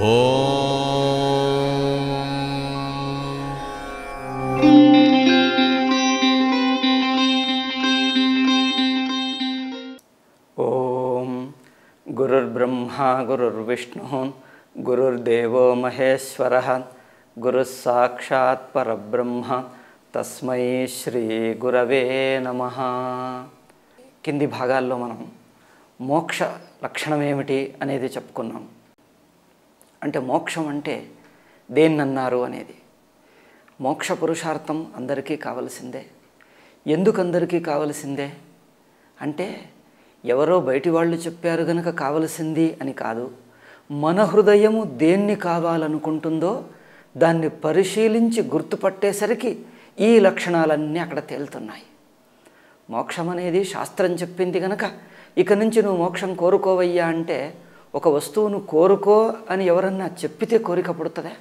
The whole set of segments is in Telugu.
ఓం గురుర్బ్రహ్మా గురుర్విష్ణు గురుర్దేవో మహేశ్వరః గురుః సాక్షాత్ పరబ్రహ్మ తస్మై శ్రీ గురవే నమః. కింది భాగాల్లో మనం మోక్ష లక్షణం ఏమిటి అనేది చెప్పుకున్నాం. అంటే మోక్షం అంటే దేన్నన్నారు అనేది. మోక్ష పురుషార్థం అందరికీ కావలసిందే. ఎందుకు అందరికీ కావలసిందే అంటే ఎవరో బయటి వాళ్ళు చెప్పారు గనక కావలసింది అని కాదు. మన హృదయము దేన్ని కావాలనుకుంటుందో దాన్ని పరిశీలించి గుర్తుపట్టేసరికి ఈ లక్షణాలన్నీ అక్కడ తేలుతున్నాయి. మోక్షం అనేది శాస్త్రం చెప్పింది గనక ఇక నుంచి నువ్వు మోక్షం కోరుకోవయ్యా అంటే ఒక వస్తువును కోరుకో అని ఎవరన్నా చెప్పితే కోరిక పుడుతుందా?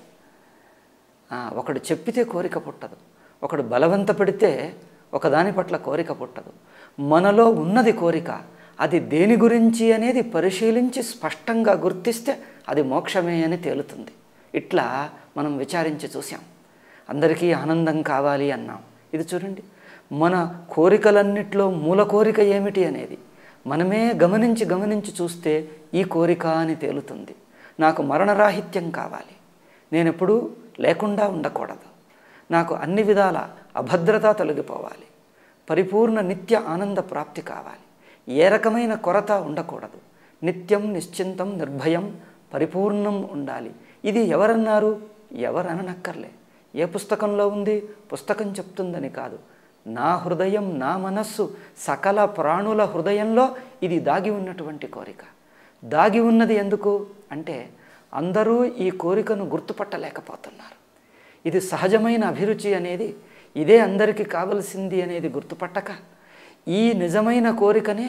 ఒకడు చెప్పితే కోరిక పుట్టదు. ఒకడు బలవంత పెడితే ఒకదాని పట్ల కోరిక పుట్టదు. మనలో ఉన్నది కోరిక, అది దేని గురించి అనేది పరిశీలించి స్పష్టంగా గుర్తిస్తే అది మోక్షమే అని తేలుతుంది. ఇట్లా మనం విచారించి చూసాం. అందరికీ ఆనందం కావాలి అన్నాం. ఇది చూడండి, మన కోరికలన్నిట్లో మూల కోరిక ఏమిటి అనేది మనమే గమనించి చూస్తే ఈ కోరిక అని తేలుతుంది. నాకు మరణరాహిత్యం కావాలి, నేనెప్పుడూ లేకుండా ఉండకూడదు, నాకు అన్ని విధాల అభద్రత తొలగిపోవాలి, పరిపూర్ణ నిత్య ఆనంద ప్రాప్తి కావాలి, ఏ రకమైన కొరత ఉండకూడదు, నిత్యం నిశ్చింతం నిర్భయం పరిపూర్ణం ఉండాలి. ఇది ఎవరన్నారు? ఎవరనక్కర్లే. ఏ పుస్తకంలో ఉంది? పుస్తకం చెప్తుందని కాదు. నా హృదయం, నా మనస్సు, సకల ప్రాణుల హృదయంలో ఇది దాగి ఉన్నటువంటి కోరిక. దాగి ఉన్నది ఎందుకు అంటే అందరూ ఈ కోరికను గుర్తుపట్టలేకపోతున్నారు. ఇది సహజమైన అభిరుచి అనేది, ఇదే అందరికీ కావలసింది అనేది గుర్తుపట్టక ఈ నిజమైన కోరికనే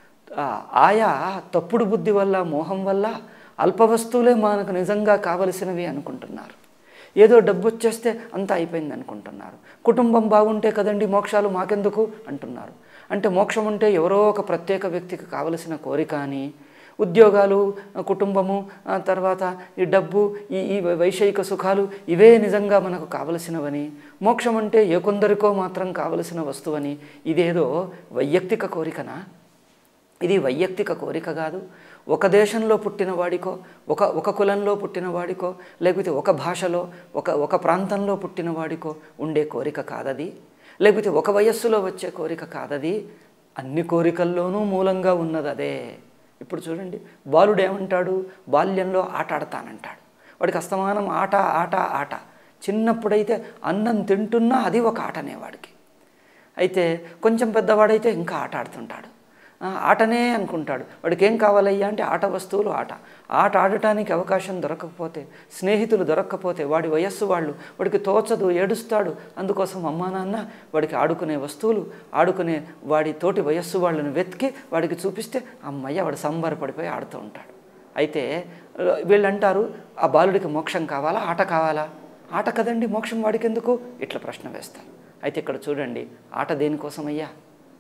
ఆయా తప్పుడు బుద్ధి వల్ల, మోహం వల్ల అల్ప వస్తువులే మనకు నిజంగా కావలసినవి అనుకుంటున్నారు. ఏదో డబ్బు వచ్చేస్తే అంతా అయిపోయింది అనుకుంటున్నారు. కుటుంబం బాగుంటే కదండి మోక్షాలు మాకెందుకు అంటున్నారు. అంటే మోక్షం అంటే ఎవరో ఒక ప్రత్యేక వ్యక్తికి కావలసిన కోరిక అని, ఉద్యోగాలు, కుటుంబము, తర్వాత ఈ డబ్బు, ఈ వైషయిక సుఖాలు ఇవే నిజంగా మనకు కావలసినవని, మోక్షం అంటే ఏ కొందరికో మాత్రం కావలసిన వస్తువని, ఇదేదో వైయక్తిక కోరికనా? ఇది వైయక్తిక కోరిక కాదు. ఒక దేశంలో పుట్టిన వాడికో, ఒక కులంలో పుట్టిన వాడికో, లేకపోతే ఒక భాషలో ఒక ప్రాంతంలో పుట్టిన వాడికో ఉండే కోరిక కాదది. లేకపోతే ఒక వయస్సులో వచ్చే కోరిక కాదది. అన్ని కోరికల్లోనూ మూలంగా ఉన్నది అదే. ఇప్పుడు చూడండి, బాలుడు ఏమంటాడు? బాల్యంలో ఆట ఆడతానంటాడు. వాడికి అస్తమానం ఆట ఆట ఆట. చిన్నప్పుడైతే అన్నం తింటున్నా అది ఒక ఆటనే వాడికి. అయితే కొంచెం పెద్దవాడైతే ఇంకా ఆట ఆడుతుంటాడు. ఆటనే అనుకుంటాడు. వాడికి ఏం కావాలయ్యా అంటే ఆట వస్తువులు, ఆట ఆడటానికి అవకాశం దొరకకపోతే, స్నేహితులు దొరక్కపోతే, వాడి వయస్సు వాళ్ళు, వాడికి తోచదు, ఏడుస్తాడు. అందుకోసం అమ్మా నాన్న వాడికి ఆడుకునే వస్తువులు, ఆడుకునే వాడి తోటి వయస్సు వాళ్ళని వెతికి వాడికి చూపిస్తే అమ్మయ్య వాడు సంబరపడిపోయి ఆడుతూ ఉంటాడు. అయితే వీళ్ళంటారు ఆ బాలుడికి మోక్షం కావాలా, ఆట కావాలా? ఆట కదండి మోక్షం వాడికి ఎందుకు? ఇట్లా ప్రశ్న వేస్తారు. అయితే ఇక్కడ చూడండి, ఆట దేనికోసమయ్యా?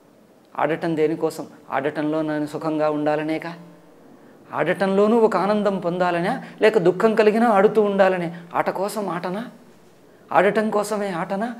ఆడటం దేనికోసం? ఆడటంలో నేను సుఖంగా ఉండాలనేగా? ఆడటంలోనూ ఒక ఆనందం పొందాలనే, లేక దుఃఖం కలిగినా ఆడుతూ ఉండాలనే? ఆట కోసం ఆటనా? ఆడటం కోసమే ఆటనా?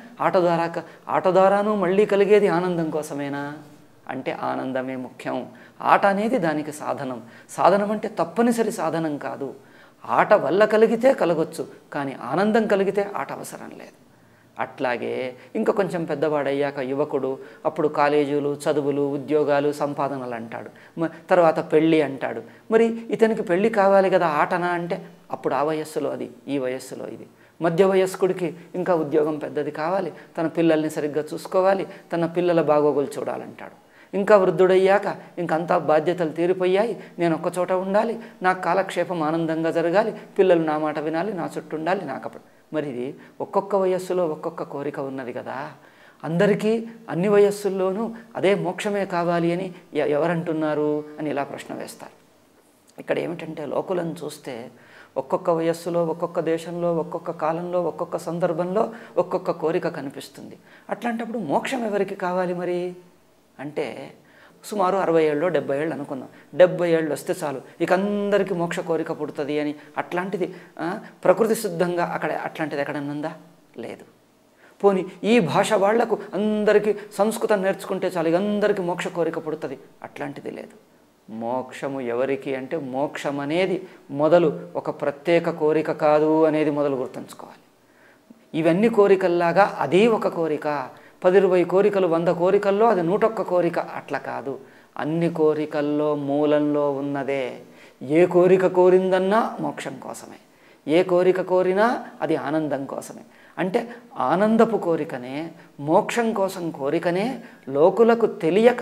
ఆట ద్వారాను మళ్ళీ కలిగేది ఆనందం కోసమేనా అంటే ఆనందమే ముఖ్యం. ఆట అనేది దానికి సాధనం. సాధనం అంటే తప్పనిసరి సాధనం కాదు. ఆట వల్ల కలిగితే కలగొచ్చు, కానీ ఆనందం కలిగితే ఆట అవసరం లేదు. అట్లాగే ఇంకా కొంచెం పెద్దవాడయ్యాక యువకుడు, అప్పుడు కాలేజీలు, చదువులు, ఉద్యోగాలు, సంపాదనలు అంటాడు. తర్వాత పెళ్ళి అంటాడు. మరి ఇతనికి పెళ్ళి కావాలి కదా, ఆటనా అంటే అప్పుడు ఆ వయస్సులో అది, ఈ వయస్సులో ఇది. మధ్య వయస్కుడికి ఇంకా ఉద్యోగం పెద్దది కావాలి, తన పిల్లల్ని సరిగ్గా చూసుకోవాలి, తన పిల్లల బాగోగులు చూడాలంటాడు. ఇంకా వృద్ధుడయ్యాక ఇంకంతా బాధ్యతలు తీరిపోయాయి, నేను ఒక్కచోట ఉండాలి, నాకు కాలక్షేపం ఆనందంగా జరగాలి, పిల్లలు నా మాట వినాలి, నా చుట్టూ ఉండాలి, నాకు. మరి ఇది ఒక్కొక్క వయస్సులో ఒక్కొక్క కోరిక ఉన్నది కదా. అందరికీ అన్ని వయస్సుల్లోనూ అదే మోక్షమే కావాలి అని ఎవరంటున్నారు అని ఇలా ప్రశ్న వేస్తారు. ఇక్కడ ఏమిటంటే లోకులను చూస్తే ఒక్కొక్క వయస్సులో, ఒక్కొక్క దేశంలో, ఒక్కొక్క కాలంలో, ఒక్కొక్క సందర్భంలో ఒక్కొక్క కోరిక కనిపిస్తుంది. అట్లాంటప్పుడు మోక్షం ఎవరికి కావాలి మరి అంటే సుమారు 60 ఏళ్ళు 70 ఏళ్ళు అనుకుందాం. 70 ఏళ్ళు వస్తే చాలు ఇక అందరికీ మోక్ష కోరిక పుడుతుంది అని అట్లాంటిది ప్రకృతి సిద్ధంగా అక్కడ అట్లాంటిది ఎక్కడన్నా ఉందా? లేదు. పోనీ ఈ భాష వాళ్లకు అందరికీ సంస్కృతం నేర్చుకుంటే చాలు ఇక అందరికీ మోక్ష కోరిక పుడుతుంది, అట్లాంటిది లేదు. మోక్షము ఎవరికి అంటే మోక్షం అనేది మొదలు ఒక ప్రత్యేక కోరిక కాదు అనేది మొదలు గుర్తుంచుకోవాలి. ఇవన్నీ కోరికల్లాగా అదే ఒక కోరిక, 10-20 కోరికలు 100 కోరికల్లో అది 101 కోరిక అట్లా కాదు. అన్ని కోరికల్లో మూలంలో ఉన్నదే. ఏ కోరిక కోరిందన్నా మోక్షం కోసమే, ఏ కోరిక కోరినా అది ఆనందం కోసమే. అంటే ఆనందపు కోరికనే, మోక్షం కోసం కోరికనే లోకులకు తెలియక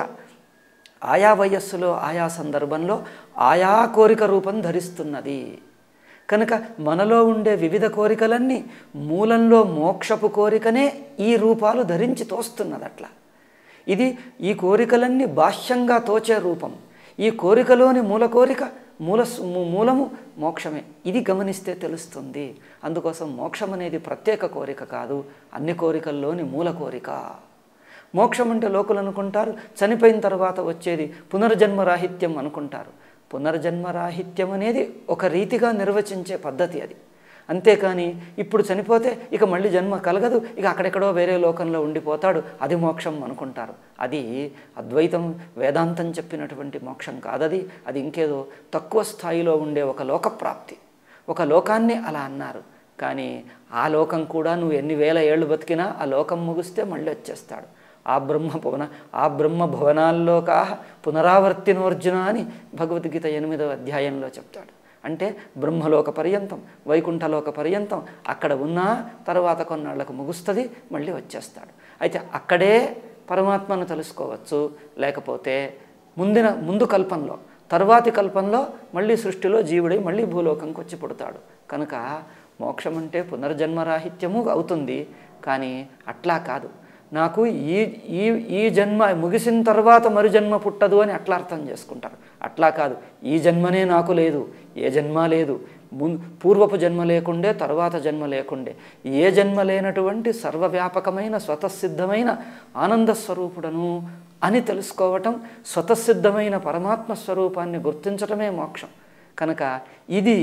ఆయా వయస్సులో ఆయా సందర్భంలో ఆయా కోరిక రూపం ధరిస్తున్నది. కనుక మనలో ఉండే వివిధ కోరికలన్నీ మూలంలో మోక్షపు కోరికనే ఈ రూపాలు ధరించి తోస్తున్నది. అట్లా ఇది ఈ కోరికలన్నీ బాహ్యంగా తోచే రూపం. ఈ కోరికలోని మూల కోరిక మూలము మోక్షమే. ఇది గమనిస్తే తెలుస్తుంది. అందుకోసం మోక్షం అనేది ప్రత్యేక కోరిక కాదు, అన్ని కోరికల్లోని మూల కోరిక. మోక్షం అంటే లోకులు అనుకుంటారు చనిపోయిన తర్వాత వచ్చేది పునర్జన్మరాహిత్యం అనుకుంటారు. పునర్జన్మరాహిత్యం అనేది ఒక రీతిగా నిర్వచించే పద్ధతి అది. అంతేకాని ఇప్పుడు చనిపోతే ఇక మళ్ళీ జన్మ కలగదు, ఇక అక్కడెక్కడో వేరే లోకంలో ఉండిపోతాడు, అది మోక్షం అనుకుంటారు. అది అద్వైతం వేదాంతం చెప్పినటువంటి మోక్షం కాదది. అది ఇంకేదో తక్కువ స్థాయిలో ఉండే ఒక లోకప్రాప్తి, ఒక లోకాన్ని అలా అన్నారు. కానీ ఆ లోకం కూడా నువ్వు ఎన్ని వేల ఏళ్ళు బతికినా ఆ లోకం ముగిస్తే మళ్ళీ వచ్చేస్తాడు. ఆ బ్రహ్మ భువనాల్లోకా పునరావర్తినోర్జున అని భగవద్గీత 8వ అధ్యాయంలో చెప్తాడు. అంటే బ్రహ్మలోక పర్యంతం, వైకుంఠలోక పర్యంతం అక్కడ ఉన్నా తర్వాత కొన్నాళ్లకు ముగుస్తుంది, మళ్ళీ వచ్చేస్తాడు. అయితే అక్కడే పరమాత్మను తెలుసుకోవచ్చు, లేకపోతే ముందు కల్పంలో తర్వాతి కల్పంలో మళ్ళీ సృష్టిలో జీవుడై మళ్ళీ భూలోకంకి వచ్చి పుడతాడు. కనుక మోక్షం అంటే పునర్జన్మరాహిత్యము అవుతుంది. కానీ అట్లా కాదు, నాకు ఈ జన్మ ముగిసిన తర్వాత మరు జన్మ పుట్టదు అని అట్లా అర్థం చేసుకుంటారు. అట్లా కాదు, ఈ జన్మనే నాకు లేదు, ఏ జన్మ లేదు, పూర్వపు జన్మ లేకుండే తర్వాత జన్మ లేకుండే ఏ జన్మ లేనటువంటి సర్వవ్యాపకమైన స్వతసిద్ధమైన ఆనంద స్వరూపుడను అని తెలుసుకోవటం, స్వతసిద్ధమైన పరమాత్మ స్వరూపాన్ని గుర్తించటమే మోక్షం. కనుక ఇది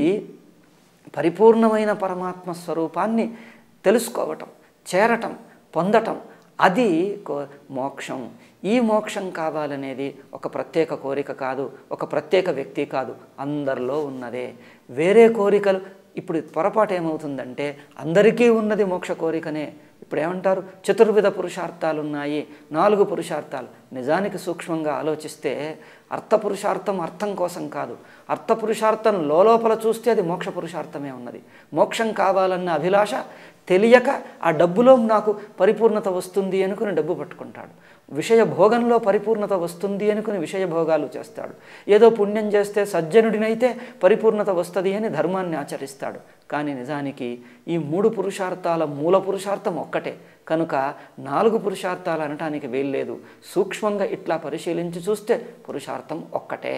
పరిపూర్ణమైన పరమాత్మ స్వరూపాన్ని తెలుసుకోవటం, చేరటం, పొందటం, అది మోక్షం. ఈ మోక్షం కావాలనేది ఒక ప్రత్యేక కోరిక కాదు, ఒక ప్రత్యేక వ్యక్తి కాదు, అందరిలో ఉన్నదే. వేరే కోరికలు ఇప్పుడు పొరపాటు ఏమవుతుందంటే అందరికీ ఉన్నది మోక్ష కోరికనే. ఇప్పుడు ఏమంటారు, చతుర్విధ పురుషార్థాలు ఉన్నాయి, 4 పురుషార్థాలు. నిజానికి సూక్ష్మంగా ఆలోచిస్తే అర్థపురుషార్థం అర్థం కోసం కాదు, అర్థపురుషార్థం లోపల చూస్తే అది మోక్ష పురుషార్థమే ఉన్నది. మోక్షం కావాలన్న అభిలాష తెలియక ఆ డబ్బులో నాకు పరిపూర్ణత వస్తుంది అనుకుని డబ్బు పట్టుకుంటాడు, విషయ భోగంలో పరిపూర్ణత వస్తుంది అనుకుని విషయ భోగాలు చేస్తాడు, ఏదో పుణ్యం చేస్తే సజ్జనుడినైతే పరిపూర్ణత వస్తుంది అని ధర్మాన్ని ఆచరిస్తాడు. కానీ నిజానికి ఈ 3 పురుషార్థాల మూల పురుషార్థం ఒక్కటే. కనుక 4 పురుషార్థాలు అనటానికి వీల్లేదు. సూక్ష్మంగా ఇట్లా పరిశీలించి చూస్తే పురుషార్థం ఒక్కటే.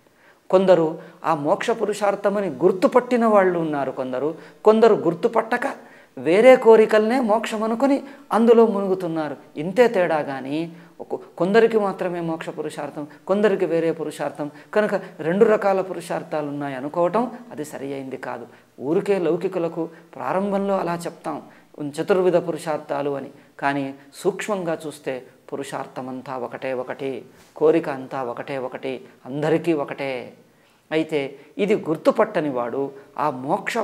కొందరు ఆ మోక్ష పురుషార్థమని గుర్తుపట్టిన వాళ్ళు ఉన్నారు, కొందరు గుర్తుపట్టక వేరే కోరికలనే మోక్షం అనుకుని అందులో మునుగుతున్నారు. ఇంతే తేడా. కానీ కొందరికి మాత్రమే మోక్ష పురుషార్థం, కొందరికి వేరే పురుషార్థం. కనుక 2 రకాల పురుషార్థాలు ఉన్నాయి అనుకోవటం అది సరి అయింది కాదు. ఊరికే లౌకికులకు ప్రారంభంలో అలా చెప్తాం చతుర్విధ పురుషార్థాలు అని. కానీ సూక్ష్మంగా చూస్తే పురుషార్థమంతా ఒకటి, కోరిక అంతా ఒకటి, అందరికీ ఒకటే. అయితే ఇది గుర్తుపట్టని వాడు ఆ మోక్ష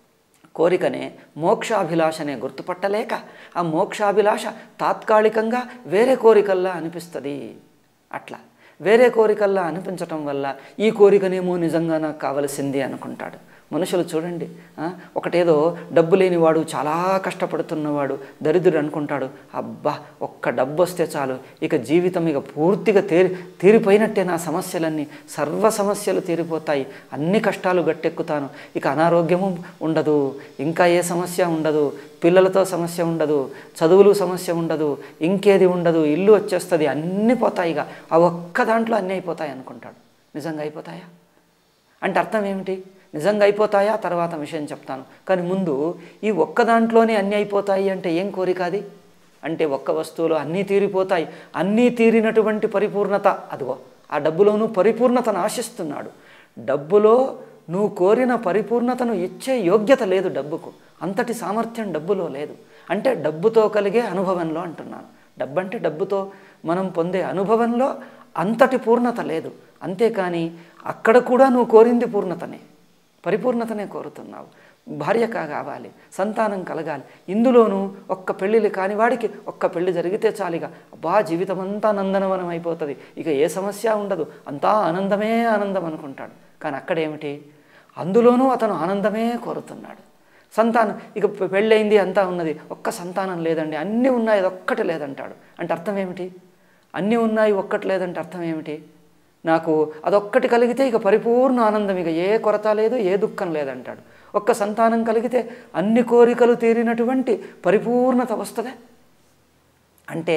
కోరికనే, మోక్షాభిలాషనే గుర్తుపట్టలేక ఆ మోక్షాభిలాష తాత్కాలికంగా వేరే కోరికల్లా అనిపిస్తుంది. అట్లా వేరే కోరికల్లా అనిపించటం వల్ల ఈ కోరికనేమో నిజంగా నాకు కావలసింది అనుకుంటాడు. మనుషులు చూడండి, ఒకటేదో డబ్బు లేనివాడు, చాలా కష్టపడుతున్నవాడు, దరిద్రుడు అనుకుంటాడు, అబ్బా ఒక్క డబ్బు వస్తే చాలు, ఇక జీవితం ఇక పూర్తిగా తీరిపోయినట్టే, నా సమస్యలన్నీ సర్వ సమస్యలు తీరిపోతాయి, అన్ని కష్టాలు గట్టెక్కుతాను, ఇక అనారోగ్యము ఉండదు, ఇంకా ఏ సమస్య ఉండదు, పిల్లలతో సమస్య ఉండదు, చదువులు సమస్య ఉండదు, ఇంకేది ఉండదు, ఇల్లు వచ్చేస్తుంది, అన్నీ పోతాయి, ఇక ఆ ఒక్క దాంట్లో అన్నీ అయిపోతాయి అనుకుంటాడు. నిజంగా అయిపోతాయా అంటే అర్థం ఏమిటి? నిజంగా అయిపోతాయా తర్వాత విషయం చెప్తాను. కానీ ముందు ఈ ఒక్క దాంట్లోనే అన్నీ అయిపోతాయి అంటే ఏం కోరిక అది? అంటే ఒక్క వస్తువులో అన్నీ తీరిపోతాయి. అన్నీ తీరినటువంటి పరిపూర్ణత అదిగో ఆ డబ్బులోనూ పరిపూర్ణతను ఆశిస్తున్నాడు. డబ్బులో నువ్వు కోరిన పరిపూర్ణతను ఇచ్చే యోగ్యత లేదు డబ్బుకు. అంతటి సామర్థ్యం డబ్బులో లేదు. అంటే డబ్బుతో కలిగే అనుభవంలో అంటున్నాను. డబ్బు అంటే డబ్బుతో మనం పొందే అనుభవంలో అంతటి పూర్ణత లేదు. అంతేకాని అక్కడ కూడా నువ్వు కోరింది పూర్ణతనే, పరిపూర్ణతనే కోరుతున్నావు. భార్య కావాలి, సంతానం కలగాలి. ఇందులోనూ ఒక్క పెళ్ళిళ్ళు కాని వాడికి ఒక్క పెళ్లి జరిగితే చాలిగా జీవితం అంతా నందనవనం అయిపోతుంది, ఇక ఏ సమస్య ఉండదు, అంతా ఆనందమే ఆనందం అనుకుంటాడు. కానీ అక్కడేమిటి, అందులోనూ అతను ఆనందమే కోరుతున్నాడు. సంతానం ఇక పెళ్ళయింది అంతా ఉన్నది, ఒక్క సంతానం లేదండి, అన్నీ ఉన్నాయి అదొక్కటి లేదంటాడు. అంటే అర్థం ఏమిటి? అన్నీ ఉన్నాయి ఒక్కటి లేదంటే అర్థం ఏమిటి? నాకు అదొక్కటి కలిగితే ఇక పరిపూర్ణ ఆనందం, ఇక ఏ కొరత లేదు, ఏ దుఃఖం లేదంటాడు. ఒక్క సంతానం కలిగితే అన్ని కోరికలు తీరినటువంటి పరిపూర్ణత వస్తుందే. అంటే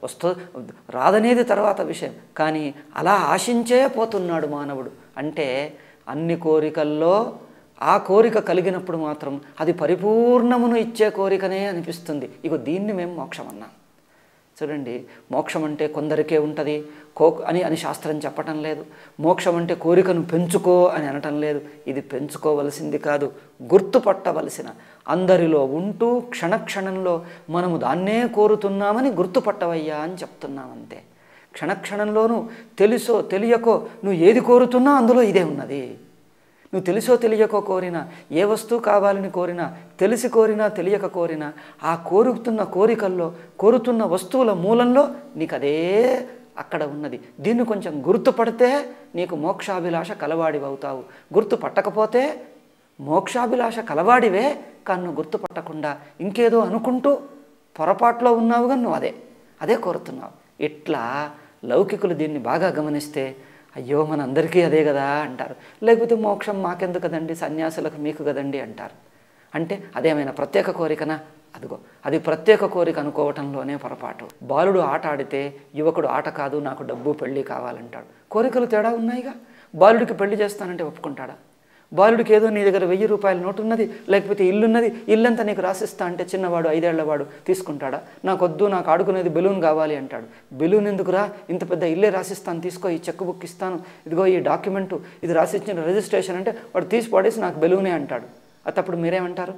రాదనేది తర్వాత విషయం, కానీ అలా ఆశించే పోతున్నాడు మానవుడు. అంటే అన్ని కోరికల్లో ఆ కోరిక కలిగినప్పుడు మాత్రం అది పరిపూర్ణమును ఇచ్చే కోరికనే అనిపిస్తుంది. ఇగో దీన్ని మేము మోక్షం అన్నాం. చూడండి, మోక్షం అంటే కొందరికే ఉంటుంది అని శాస్త్రం చెప్పటం లేదు. మోక్షం అంటే కోరికను పెంచుకో అని అనటం లేదు. ఇది పెంచుకోవలసింది కాదు, గుర్తుపట్టవలసిన, అందరిలో ఉంటూ క్షణక్షణంలో మనము దాన్నే కోరుతున్నామని గుర్తుపట్టవయ్యా అని చెప్తున్నామంతే. క్షణక్షణంలోనూ తెలుసో తెలియకో నువ్వు ఏది కోరుతున్నా అందులో ఇదే ఉన్నది. నువ్వు తెలుసో తెలియకో కోరినా, ఏ వస్తువు కావాలని కోరినా, తెలిసి కోరినా తెలియక కోరినా, ఆ కోరుతున్న కోరికల్లో కోరుతున్న వస్తువుల మూలంలో నీకు అదే అక్కడ ఉన్నది. దీన్ని కొంచెం గుర్తుపడితే నీకు మోక్షాభిలాష కలవాడివవుతావు. గుర్తుపట్టకపోతే మోక్షాభిలాష కలవాడివే, కానీ నువ్వు గుర్తుపట్టకుండా ఇంకేదో అనుకుంటూ పొరపాట్లో ఉన్నావుగా, నువ్వు అదే కోరుతున్నావు. ఇట్లా లౌకికులు దీన్ని బాగా గమనిస్తే అయ్యో మనందరికీ అదే కదా అంటారు. లేకపోతే మోక్షం మాకెందుకు కదండి, సన్యాసులకు మీకు కదండి అంటారు. అంటే అదేమైనా ప్రత్యేక కోరికనా? అదిగో అది ప్రత్యేక కోరిక అనుకోవటంలోనే పొరపాటు. బాలుడు ఆట ఆడితే యువకుడు ఆట కాదు, నాకు డబ్బు పెళ్ళి కావాలంటాడు. కోరికలు తేడా ఉన్నాయిగా. బాలుడికి పెళ్లి చేస్తానంటే ఒప్పుకుంటాడా? బాలుడికి ఏదో నీ దగ్గర 1000 రూపాయల నోటు ఉన్నది, లేకపోతే ఇల్లున్నది, ఇల్లంతా నీకు రాసిస్తా అంటే చిన్నవాడు 5 ఏళ్లవాడు తీసుకుంటాడా? నాకొద్దు, నాకు ఆడుకునేది బెలూన్ కావాలి అంటాడు. బెలూన్ ఎందుకురా, ఇంత పెద్ద ఇల్లే రాసిస్తాను, తీసుకో, ఈ చెక్ బుక్ ఇస్తాను, ఇదిగో ఈ డాక్యుమెంటు, ఇది రాసిచ్చిన రిజిస్ట్రేషన్ అంటే వాడు తీసి పడేసి నాకు బెలూనే అంటాడు. అప్పుడు మీరేమంటారు?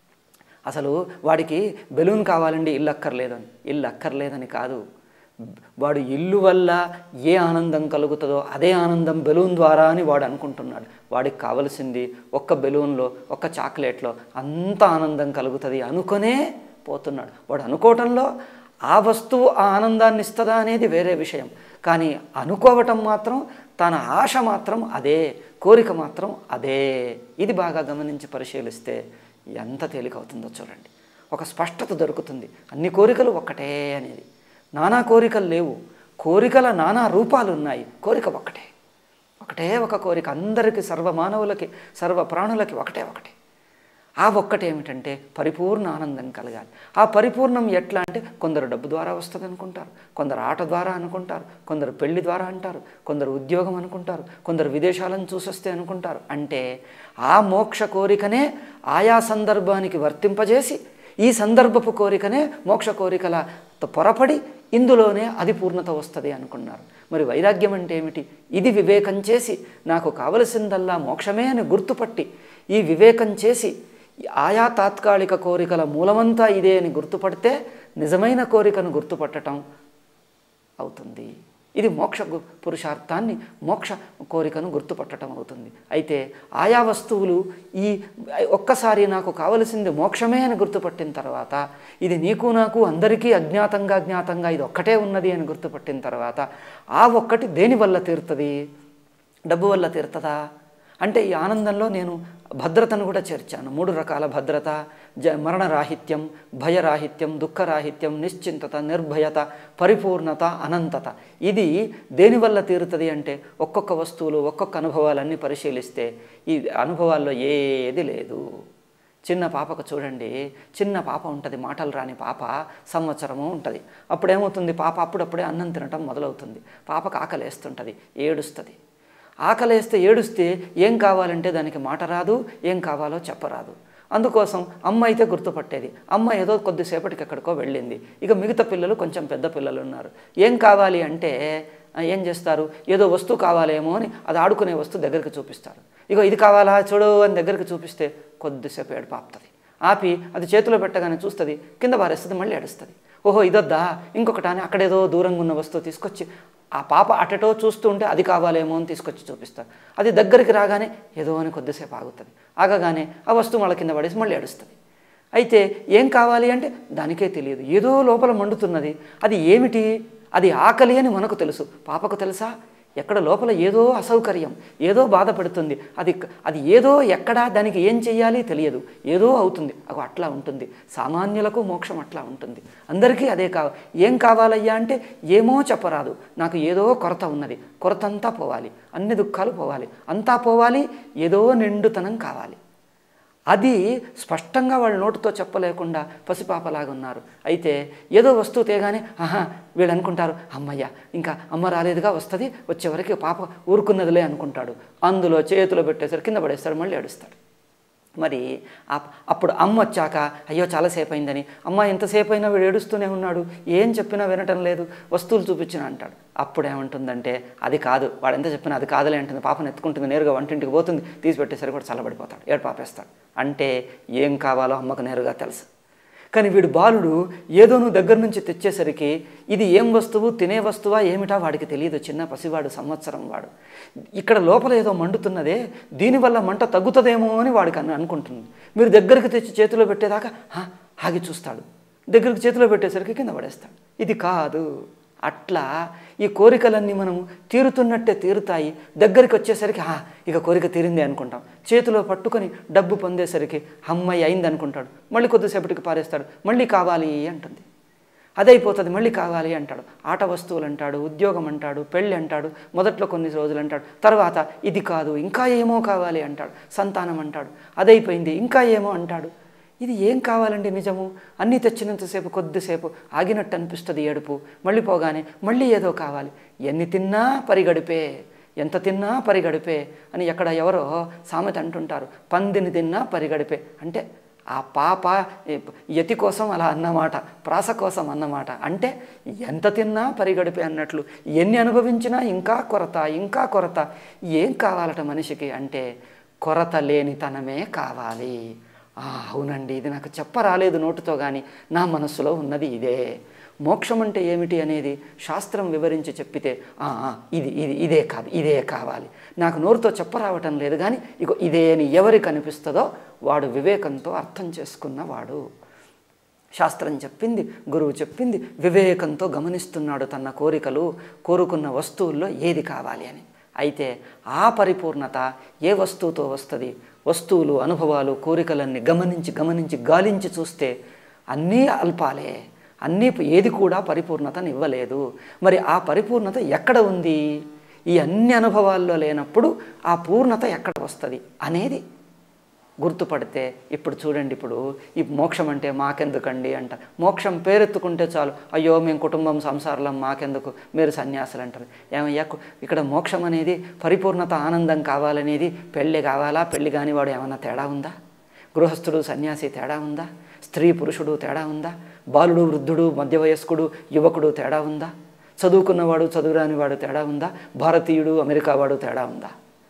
అసలు వాడికి బెలూన్ కావాలండి, ఇల్లు అక్కర్లేదని. ఇల్లు అక్కర్లేదని కాదు, వాడు ఇల్లు వల్ల ఏ ఆనందం కలుగుతుందో అదే ఆనందం బెలూన్ ద్వారా అని వాడు అనుకుంటున్నాడు. వాడికి కావలసింది ఒక్క బెలూన్లో, ఒక్క చాక్లెట్లో అంత ఆనందం కలుగుతుంది అనుకునే పోతున్నాడు. వాడు అనుకోవటంలో ఆ వస్తువు ఆ ఆనందాన్ని ఇస్తుందా అనేది వేరే విషయం. కానీ అనుకోవటం మాత్రం, తన ఆశ మాత్రం అదే, కోరిక మాత్రం అదే. ఇది బాగా గమనించి పరిశీలిస్తే ఎంత తేలికవుతుందో చూడండి. ఒక స్పష్టత దొరుకుతుంది. అన్ని కోరికలు ఒక్కటే అనేది. నానా కోరికలు లేవు, కోరికల నానా రూపాలు ఉన్నాయి. కోరిక ఒకటే ఒక కోరిక, అందరికీ, సర్వమానవులకి, సర్వ ప్రాణులకి ఒకటే. ఆ ఒక్కటేమిటంటే పరిపూర్ణ ఆనందం కలగాలి. ఆ పరిపూర్ణం ఎట్లా అంటే కొందరు డబ్బు ద్వారా వస్తుంది అనుకుంటారు, కొందరు ఆట ద్వారా అనుకుంటారు, కొందరు పెళ్లి ద్వారా అంటారు, కొందరు ఉద్యోగం అనుకుంటారు, కొందరు విదేశాలను చూసొస్తే అనుకుంటారు. అంటే ఆ మోక్ష కోరికనే ఆయా సందర్భానికి వర్తింపజేసి ఈ సందర్భపు కోరికనే మోక్ష కోరికల పొరపడి ఇందులోనే అది పూర్ణత వస్తుంది అనుకున్నారు. మరి వైరాగ్యం అంటే ఏమిటి? ఇది వివేకం చేసి నాకు కావలసిందల్లా మోక్షమే అని గుర్తుపట్టి, ఈ వివేకం చేసి ఆయా తాత్కాలిక కోరికల మూలమంతా ఇదే అని గుర్తుపడితే నిజమైన కోరికను గుర్తుపట్టడం అవుతుంది. ఇది మోక్ష పురుషార్థాన్ని, మోక్ష కోరికను గుర్తుపట్టడం అవుతుంది. అయితే ఆయా వస్తువులు ఈ ఒక్కసారి నాకు కావలసింది మోక్షమే అని గుర్తుపట్టిన తర్వాత, ఇది నీకు నాకు అందరికీ జ్ఞాతంగా ఇది ఒక్కటే ఉన్నది అని గుర్తుపట్టిన తర్వాత, ఆ ఒక్కటి దేని వల్ల తీరుతుంది? డబ్బు వల్ల తీరుతుందా? అంటే ఈ ఆనందంలో నేను భద్రతను కూడా చేర్చాను. 3 రకాల భద్రత: మరణరాహిత్యం, భయరాహిత్యం, దుఃఖరాహిత్యం, నిశ్చింతత, నిర్భయత, పరిపూర్ణత, అనంతత. ఇది దేనివల్ల తీరుతుంది అంటే ఒక్కొక్క వస్తువులు, ఒక్కొక్క అనుభవాలన్నీ పరిశీలిస్తే ఈ అనుభవాల్లో ఏది లేదు. చిన్న పాపకు చూడండి, చిన్న పాప ఉంటుంది, మాటలు రాని పాప, సంవత్సరము ఉంటుంది. అప్పుడేమవుతుంది? పాప అప్పుడప్పుడే అన్నం తినటం మొదలవుతుంది. పాపకు ఆకలేస్తుంటుంది, ఏడుస్తుంది. ఆకలేస్తే ఏడుస్తే ఏం కావాలంటే దానికి మాట రాదు, ఏం కావాలో చెప్పరాదు. అందుకోసం అమ్మ అయితే గుర్తుపట్టేది. అమ్మ ఏదో కొద్దిసేపటికి ఎక్కడికో వెళ్ళింది. ఇక మిగతా పిల్లలు కొంచెం పెద్ద పిల్లలు ఉన్నారు. ఏం కావాలి అంటే ఏం చేస్తారు, ఏదో వస్తువు కావాలేమో అని అది ఆడుకునే వస్తువు దగ్గరికి చూపిస్తారు. ఇగో ఇది కావాలా చూడు అని దగ్గరికి చూపిస్తే కొద్దిసేపు ఏడుపు ఆపుతుంది. ఆపి అది చేతిలో పెట్టగానే చూస్తుంది, కింద పారేస్తుంది, మళ్ళీ ఏడుస్తుంది. ఓహో ఇదొద్దా ఇంకొకటి అని అక్కడేదో దూరంగా ఉన్న వస్తువు తీసుకొచ్చి ఆ పాప అటటో చూస్తూ ఉంటే అది కావాలేమో అని తీసుకొచ్చి చూపిస్తారు. అది దగ్గరికి రాగానే ఏదో అని కొద్దిసేపు ఆగుతుంది. ఆగగానే ఆ వస్తువు మళ్ళీ కింద పడేసి మళ్ళీ ఏడుస్తుంది. అయితే ఏం కావాలి అంటే దానికే తెలియదు, ఏదో లోపల మండుతున్నది. అది ఏమిటి, అది ఆకలి అని మనకు తెలుసు, పాపకు తెలుసా? ఎక్కడ లోపల ఏదో అసౌకర్యం, ఏదో బాధపడుతుంది. అది ఏదో ఎక్కడ దానికి ఏం చెయ్యాలి తెలియదు, ఏదో అవుతుంది. అట్లా ఉంటుంది. సామాన్యులకు మోక్షం అట్లా ఉంటుంది. అందరికీ అదే ఏం కావాలయ్యా అంటే ఏమో చెప్పరాదు, నాకు ఏదో కొరత ఉన్నది, కొరత అంతా పోవాలి, అన్ని దుఃఖాలు పోవాలి, అంతా పోవాలి, ఏదో నిండుతనం కావాలి. అది స్పష్టంగా వాళ్ళ నోటితో చెప్పలేకుండా పసిపాపలాగా ఉన్నారు. అయితే ఏదో వస్తువు తేగానే వీళ్ళు అనుకుంటారు, అమ్మయ్య ఇంకా అమ్మ రాలేదుగా, వస్తుంది, వచ్చేవరకు పాప ఊరుకున్నదిలే అనుకుంటాడు. అందులో చేతిలో పెట్టేసరికి కింద పడేస్తాడు, మళ్ళీ ఏడుస్తాడు. మరి అప్పుడు అమ్మ వచ్చాక అయ్యో చాలాసేపు అయిందని, అమ్మ ఎంతసేపు అయినా వీడు ఏడుస్తూనే ఉన్నాడు, ఏం చెప్పినా వినటం లేదు, వస్తువులు చూపించిన అంటాడు. అప్పుడు ఏమంటుందంటే అది కాదు, వాడు ఎంత చెప్పినా అది కాదులే అంటుంది. పాపను ఎత్తుకుంటుంది, నేరుగా వంటింటికి పోతుంది, తీసి పెట్టేసరికి కూడా చల్లబడిపోతాడు, ఏడు పాపేస్తాడు. అంటే ఏం కావాలో అమ్మకు నేరుగా తెలుసు. కానీ వీడు బాలుడు ఏదో నువ్వు దగ్గర నుంచి తెచ్చేసరికి ఇది ఏం వస్తువు, తినే వస్తువా ఏమిటా వాడికి తెలియదు. చిన్న పసివాడు, సంవత్సరం వాడు. ఇక్కడ లోపల ఏదో మండుతున్నదే, దీనివల్ల మంట తగ్గుతుందేమో అని వాడికి అనుకుంటుంది. మీరు దగ్గరికి తెచ్చి చేతిలో పెట్టేదాకా ఆగి చూస్తాడు, దగ్గరికి చేతిలో పెట్టేసరికి కింద పడేస్తాడు. ఇది కాదు. అట్లా ఈ కోరికలన్నీ మనం తీరుతున్నట్టే తీరుతాయి. దగ్గరికి వచ్చేసరికి ఇక కోరిక తీరింది అనుకుంటాం. చేతిలో పట్టుకొని డబ్బు పొందేసరికి అమ్మాయి అయింది అనుకుంటాడు, మళ్ళీ కొద్దిసేపటికి పారేస్తాడు, మళ్ళీ కావాలి అంటుంది. అదైపోతుంది, మళ్ళీ కావాలి అంటాడు. ఆట వస్తువులు అంటాడు, ఉద్యోగం అంటాడు, పెళ్ళి అంటాడు, మొదట్లో కొన్ని రోజులు అంటాడు, తర్వాత ఇది కాదు ఇంకా ఏమో కావాలి అంటాడు, సంతానం అంటాడు, అదైపోయింది ఇంకా ఏమో అంటాడు. ఇది ఏం కావాలండి నిజము? అన్నీ తెచ్చినంతసేపు కొద్దిసేపు ఆగినట్టు అనిపిస్తుంది ఏడుపు, మళ్ళీ పోగానే మళ్ళీ ఏదో కావాలి. ఎన్ని తిన్నా పరిగడిపే, ఎంత తిన్నా పరిగడిపే అని ఎక్కడ ఎవరో సామెత అంటుంటారు. పందిని తిన్నా పరిగడిపే అంటే ఆ పాప యతి కోసం అలా అన్నమాట, ప్రాస కోసం అన్నమాట. అంటే ఎంత తిన్నా పరిగడిపే అన్నట్లు, ఎన్ని అనుభవించినా ఇంకా కొరత, ఇంకా కొరత. ఏం కావాలట మనిషికి అంటే కొరత లేనితనమే కావాలి. అవునండి, ఇది నాకు చెప్పరాలేదు నోటితో, కానీ నా మనస్సులో ఉన్నది ఇదే. మోక్షం అంటే ఏమిటి అనేది శాస్త్రం వివరించి చెప్పితే ఇది ఇది ఇదే కాదు, ఇదే కావాలి, నాకు నోరుతో చెప్పరావటం లేదు, కానీ ఇగో ఇదే అని ఎవరికి అనిపిస్తుందో వాడు వివేకంతో అర్థం చేసుకున్నవాడు. శాస్త్రం చెప్పింది, గురువు చెప్పింది వివేకంతో గమనిస్తున్నాడు తన కోరికలు, కోరుకున్న వస్తువుల్లో ఏది కావాలి అని. అయితే ఆ పరిపూర్ణత ఏ వస్తువుతో వస్తుంది? వస్తువులు, అనుభవాలు, కోరికలన్నీ గమనించి గమనించి గాలించి చూస్తే అన్నీ అల్పాలే, అన్నీ ఏది కూడా పరిపూర్ణతనివ్వలేదు. మరి ఆ పరిపూర్ణత ఎక్కడ ఉంది? ఈ అన్ని అనుభవాల్లో లేనప్పుడు ఆ పూర్ణత ఎక్కడ వస్తుంది అనేది గుర్తుపడితే, ఇప్పుడు చూడండి, ఇప్పుడు ఈ మోక్షం అంటే మాకెందుకండి అంట. మోక్షం పేరెత్తుకుంటే చాలు, అయ్యో మేము కుటుంబం సంసారం మాకెందుకు, మీరు సన్యాసులు అంటారు. ఏమయ్యా ఇక్కడ మోక్షం అనేది పరిపూర్ణత, ఆనందం కావాలనేది పెళ్ళి కావాలా? పెళ్ళి కాని వాడు ఏమన్నా తేడా ఉందా? గృహస్థుడు సన్యాసి తేడా ఉందా? స్త్రీ పురుషుడు తేడా ఉందా? బాలుడు వృద్ధుడు, మధ్య వయస్కుడు యువకుడు తేడా ఉందా? చదువుకున్నవాడు చదువురాని వాడు తేడా ఉందా? భారతీయుడు అమెరికా వాడు తేడా ఉందా?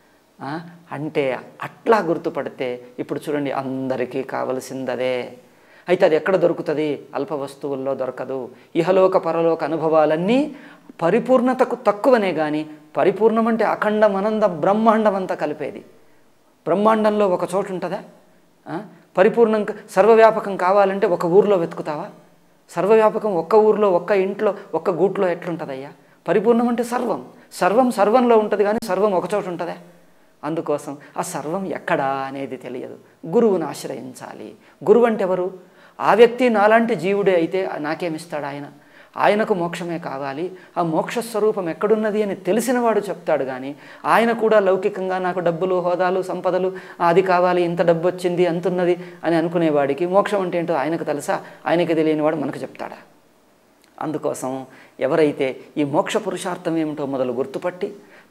అంటే అట్లా గుర్తుపడితే ఇప్పుడు చూడండి, అందరికీ కావలసిందదే. అయితే అది ఎక్కడ దొరుకుతుంది? అల్ప వస్తువుల్లో దొరకదు. ఇహలోక పరలోక అనుభవాలన్నీ పరిపూర్ణతకు తక్కువనే, కానీ పరిపూర్ణం అంటే అఖండం, అనందం, బ్రహ్మాండం అంతా కలిపేది. బ్రహ్మాండంలో ఒక చోటు ఉంటుందా? పరిపూర్ణం సర్వవ్యాపకం కావాలంటే ఒక ఊరిలో వెతుకుతావా? సర్వవ్యాపకం ఒక్క ఊరిలో, ఒక్క ఇంట్లో, ఒక్క గూట్లో ఎట్లుంటుందయ్యా? పరిపూర్ణం అంటే సర్వం, సర్వం సర్వంలో ఉంటుంది, కానీ సర్వం ఒక చోటు ఉంటుందా? అందుకోసం ఆ సర్వం ఎక్కడా అనేది తెలియదు. గురువును ఆశ్రయించాలి. గురువు అంటే ఎవరు? ఆ వ్యక్తి నాలాంటి జీవుడే అయితే నాకేమిస్తాడు ఆయన? ఆయనకు మోక్షమే కావాలి. ఆ మోక్షస్వరూపం ఎక్కడున్నది అని తెలిసినవాడు చెప్తాడు, కానీ ఆయన కూడా లౌకికంగా నాకు డబ్బులు, హోదాలు, సంపదలు, అది కావాలి, ఇంత డబ్బు వచ్చింది, అంతున్నది అని అనుకునేవాడికి మోక్షం అంటే ఏంటో ఆయనకు తెలుసా? ఆయనకి తెలియనివాడు మనకు చెప్తాడా? అందుకోసం ఎవరైతే ఈ మోక్ష పురుషార్థం ఏమిటో మొదలు గుర్తుపట్టి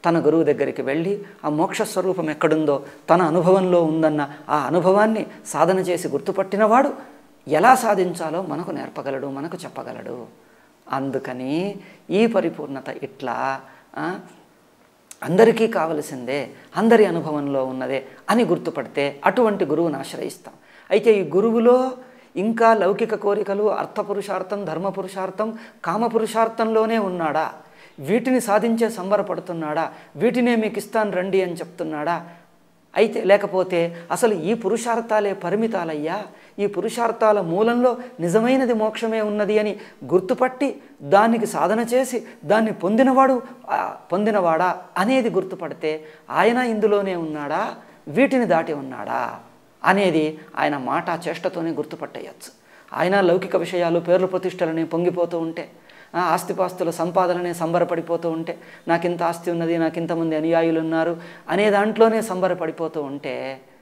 తన గురువు దగ్గరికి వెళ్ళి ఆ మోక్ష స్వరూపం ఎక్కడుందో తన అనుభవంలో ఉందన్న ఆ అనుభవాన్ని సాధన చేసి గుర్తుపట్టినవాడు ఎలా సాధించాలో మనకు నేర్పగలడు, మనకు చెప్పగలడు. అందుకని ఈ పరిపూర్ణత ఇట్లా అందరికీ కావలసిందే, అందరి అనుభవంలో ఉన్నదే అని గుర్తుపడితే అటువంటి గురువుని ఆశ్రయిస్తాం. అయితే ఈ గురువులో ఇంకా లౌకిక కోరికలు, అర్థపురుషార్థం, ధర్మపురుషార్థం, కామపురుషార్థంలోనే ఉన్నాడా? వీటిని సాధించే సంబరపడుతున్నాడా? వీటినే మీకు ఇస్తాను రండి అని చెప్తున్నాడా? అయితే లేకపోతే అసలు ఈ పురుషార్థాలే పరిమితాలయ్యా, ఈ పురుషార్థాల మూలంలో నిజమైనది మోక్షమే ఉన్నది అని గుర్తుపట్టి దానికి సాధన చేసి దాన్ని పొందినవాడా అనేది గుర్తుపడితే ఆయన ఇందులోనే ఉన్నాడా, వీటిని దాటి ఉన్నాడా అనేది ఆయన మాట చేష్టతోనే గుర్తుపట్టేయచ్చు. ఆయన లౌకిక విషయాలు, పేర్లు ప్రతిష్టలని పొంగిపోతూ ఉంటే, ఆస్తిపాస్తుల సంపాదననే సంబరపడిపోతూ ఉంటే, నాకింత ఆస్తి ఉన్నది, నాకింతమంది అనుయాయులు ఉన్నారు అనే దాంట్లోనే సంబరపడిపోతూ ఉంటే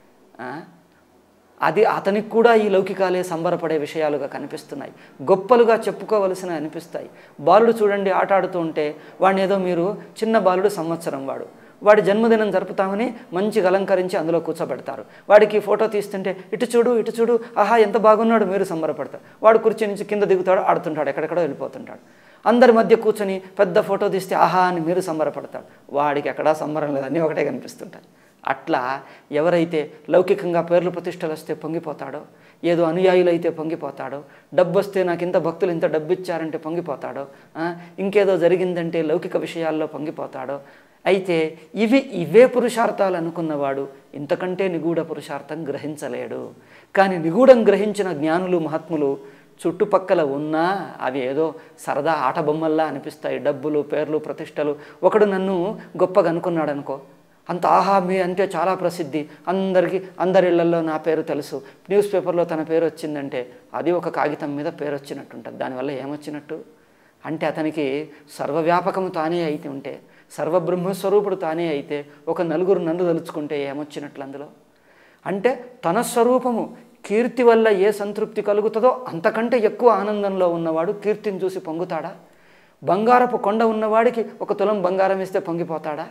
అది అతనికి కూడా ఈ లౌకికాలే సంబరపడే విషయాలుగా కనిపిస్తున్నాయి, గొప్పలుగా చెప్పుకోవలసిన అనిపిస్తాయి. బాలుడు చూడండి ఆట ఆడుతూ ఉంటే వాడిని ఏదో మీరు చిన్న బాలుడు సంవత్సరం వాడి జన్మదినం జరుపుతామని మంచిగా అలంకరించి అందులో కూర్చోబెడతారు. వాడికి ఫోటో తీస్తుంటే ఇటు చూడు ఆహా ఎంత బాగున్నాడు మీరు సంబరపడతారు. వాడు కుర్చీ నుంచి కింద దిగుతాడు, ఆడుతుంటాడు, ఎక్కడెక్కడో వెళ్ళిపోతుంటాడు. అందరి మధ్య కూర్చొని పెద్ద ఫోటో తీస్తే ఆహా అని మీరు సంబరపడతాడు. వాడికి ఎక్కడా సంబరం లేదు, అన్నీ ఒకటే కనిపిస్తుంటాయి. అట్లా ఎవరైతే లౌకికంగా పేర్లు ప్రతిష్టలు వస్తే పొంగిపోతాడో, ఏదో అనుయాయులైతే పొంగిపోతాడో, డబ్బు వస్తే నాకు ఇంత భక్తులు ఇంత డబ్బు ఇచ్చారంటే పొంగిపోతాడో, ఇంకేదో జరిగిందంటే లౌకిక విషయాల్లో పొంగిపోతాడో, అయితే ఇవే పురుషార్థాలు అనుకున్నవాడు ఇంతకంటే నిగూఢ పురుషార్థం గ్రహించలేడు. కానీ నిగూఢం గ్రహించిన జ్ఞానులు, మహాత్ములు చుట్టుపక్కల ఉన్నా అవి ఏదో సరదా ఆట బొమ్మల్లా అనిపిస్తాయి. డబ్బులు, పేర్లు, ప్రతిష్టలు. ఒకడు నన్ను గొప్పగా అనుకున్నాడు అనుకో, అంత ఆహా మీ అంటే చాలా ప్రసిద్ధి, అందరి ఇళ్లలో నా పేరు తెలుసు, న్యూస్ పేపర్లో తన పేరు వచ్చిందంటే అది ఒక కాగితం మీద పేరు వచ్చినట్టుంటుంది. దానివల్ల ఏమొచ్చినట్టు అంటే అతనికి సర్వవ్యాపకము తానే అయితే ఉంటే, సర్వబ్రహ్మస్వరూపుడు తానే అయితే ఒక నలుగురు నన్ను తలుచుకుంటే ఏమొచ్చినట్లు అందులో? అంటే తన స్వరూపము కీర్తి వల్ల ఏ సంతృప్తి కలుగుతుందో అంతకంటే ఎక్కువ ఆనందంలో ఉన్నవాడు కీర్తిని చూసి పొంగుతాడా? బంగారపు కొండ ఉన్నవాడికి 1 తులం బంగారం ఇస్తే పొంగిపోతాడా?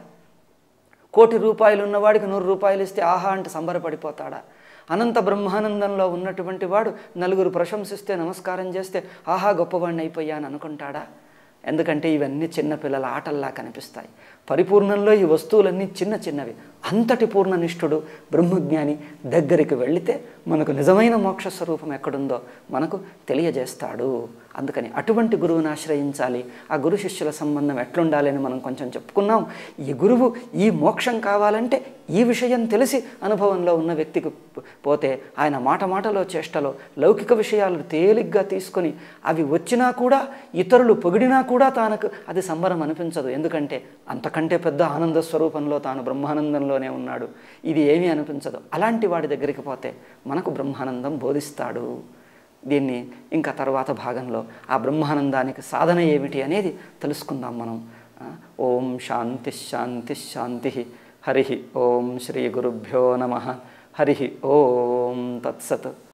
1 కోటి రూపాయలు ఉన్నవాడికి 100 రూపాయలు ఇస్తే ఆహా అంటే సంబరపడిపోతాడా? అనంత బ్రహ్మానందంలో ఉన్నటువంటి వాడు నలుగురు ప్రశంసిస్తే, నమస్కారం చేస్తే ఆహా గొప్పవాడిని అయిపోయాను అనుకుంటాడా? ఎందుకంటే ఇవన్నీ చిన్నపిల్లల ఆటల్లా కనిపిస్తాయి. పరిపూర్ణంలో ఈ వస్తువులన్నీ చిన్నవి. అంతటి పూర్ణనిష్ఠుడు బ్రహ్మజ్ఞాని దగ్గరికి వెళితే మనకు నిజమైన మోక్ష స్వరూపం ఎక్కడుందో మనకు తెలియజేస్తాడు. అందుకని అటువంటి గురువుని ఆశ్రయించాలి. ఆ గురు శిష్యుల సంబంధం ఎట్లుండాలి అని మనం కొంచెం చెప్పుకున్నాం. ఈ గురువు ఈ మోక్షం కావాలంటే ఈ విషయం తెలిసి అనుభవంలో ఉన్న వ్యక్తికి పోతే ఆయన మాటలో చేష్టలో లౌకిక విషయాలు తేలిగ్గా తీసుకొని అవి వచ్చినా కూడా ఇతరులు పొగిడినా కూడా తానకు అది సంబరం అనిపించదు. ఎందుకంటే అంతకంటే పెద్ద ఆనంద స్వరూపంలో తాను బ్రహ్మానందంలోనే ఉన్నాడు. ఇది ఏమీ అనిపించదు. అలాంటి వాడి దగ్గరికి పోతే మనకు బ్రహ్మానందం బోధిస్తాడు. దీన్ని ఇంకా తర్వాత భాగంలో ఆ బ్రహ్మానందానికి సాధన ఏమిటి అనేది తెలుసుకుందాం మనం. ఓం శాంతి శాంతి శాంతి. హరి ఓం శ్రీ గురుభ్యో నమః. హరి ఓం తత్సత్.